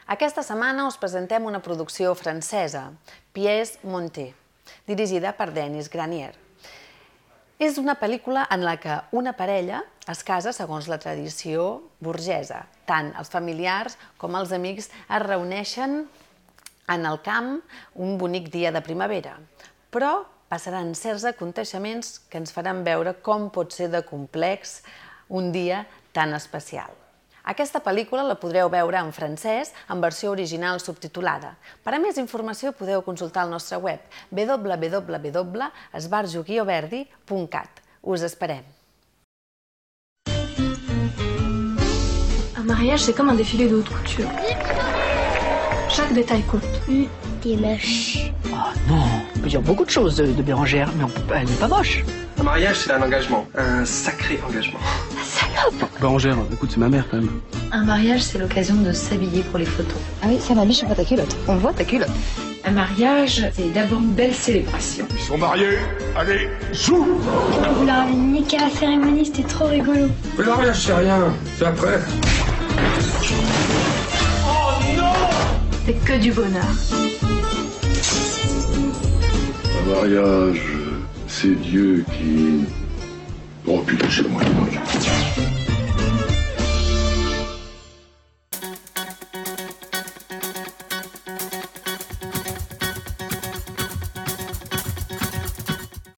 Aquesta setmana us presentem una producció francesa, Pièce montée, dirigida per Denis Granier. És una pel·lícula en la que una parella es casa segons la tradició burgesa. Tant els familiars com els amics es reuneixen en el camp un bonic dia de primavera. Però passaran certs aconteixements que ens faran veure com pot ser de complex un dia tan especial. Aquesta pel·lícula la podreu veure en francès en versió original subtitulada. Per a més informació podeu consultar el nostre web www.esbarjo-verdi.cat. Us esperem. Un mariage, c'est comme un défilé de haute couture. Chaque détail compte. T'es moche. Oh non, on peut dire beaucoup de choses de Bérangère, mais elle n'est pas moche. Un mariage, c'est un engagement, un sacré engagement. La salope! Bérangère, écoute, c'est ma mère quand même. Un mariage, c'est l'occasion de s'habiller pour les photos. Ah oui, ça m'a mis, on voit ta culotte. On voit ta culotte. Un mariage, c'est d'abord une belle célébration. Ils sont mariés, allez, zou! Vous leur avez niqué la cérémonie, c'était trop rigolo. Le mariage, c'est rien, c'est après. C'est que du bonheur. Un mariage, c'est Dieu qui... Oh putain, c'est moi.